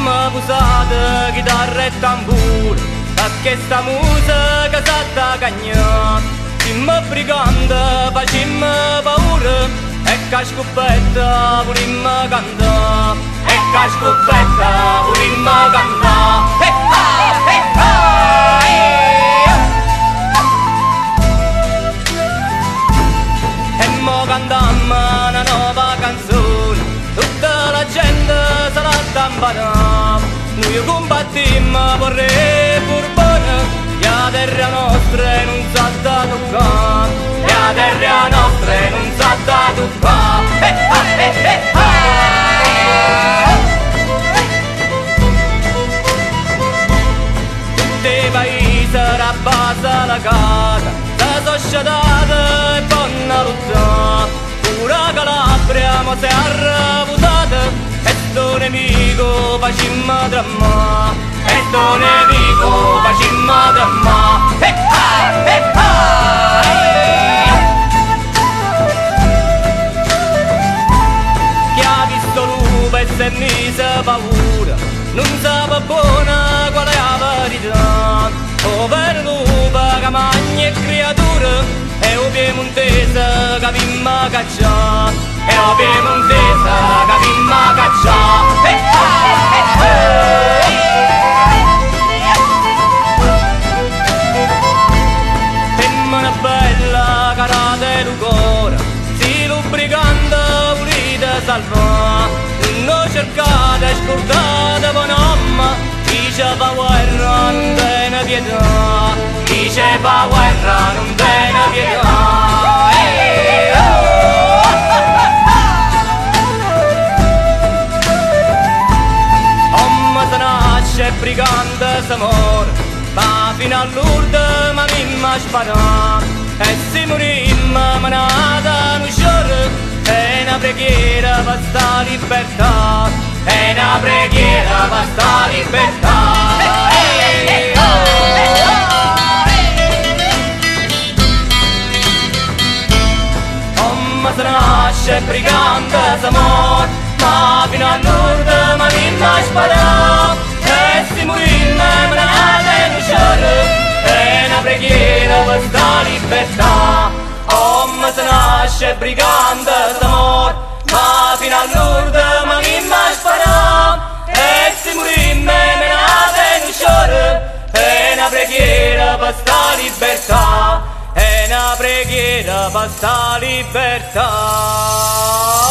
pusate chitarra e tamburo, a che sta musica s'atta cagnà. Simmo brigante, facimmo paura, e che scoppetta volimmo cantà, e che scoppetta volimmo cantà. E mo cantammo una nuova canzone, tutta la gente se la stampanà. Noi combattimmo per re Borbone, la terra nostra non sa da toccare, la terra nostra non sa da toccare. Tutti i paesi rabbasa la casa, la società e buona lotta, pure Calabria mo si è arrabutata, e sto nemico facimmo dramma, e sto nemico facimmo dramma. Chi ha visto lupo e si è mise paura, non sa buona qual è la verità. Povero lupo che mangia e creatura, e o piemontese che vimmo caccià, e o piemontese che vimmo caccià. Femmina bella carate lucora, si lubricante volete salvare, non cercate scordate bonamma, diceva guerra non tiene pietà, diceva guerra non tiene pietà. Se nasce brigante se muore, ma fino all'urda ma mimma sparà, e se morimmo manata non sciorre, è una preghiera per sta libertà, è una preghiera per sta libertà. Se nasce brigante se muore, ma fino all'urda ma mimma sparà, e si morimmo manata non sciorre, è una preghiera per sta libertà. Se nasce brigante se muore, ma fino all'urda ma mimma sparà, e si morimmo manata non sciorre, è una preghiera per sta libertà, è una preghiera per sta libertà.